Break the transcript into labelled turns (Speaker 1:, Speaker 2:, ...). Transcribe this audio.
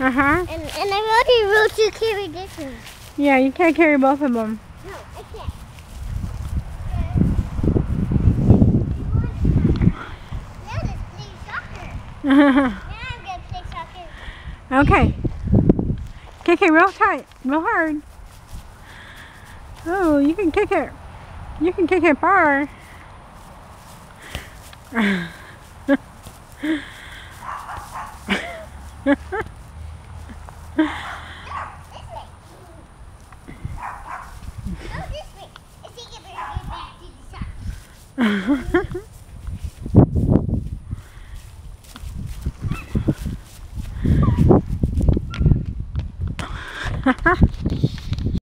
Speaker 1: Uh-huh.
Speaker 2: And I really to carry this one.
Speaker 1: Yeah, you can't carry both of them.
Speaker 2: No, I can't. Now let's play soccer. Now I'm going to play soccer.
Speaker 1: Okay. Kick it real tight, real hard. Oh, you can kick it. You can kick it far.
Speaker 2: Go this way. Let's take it back to the soccer.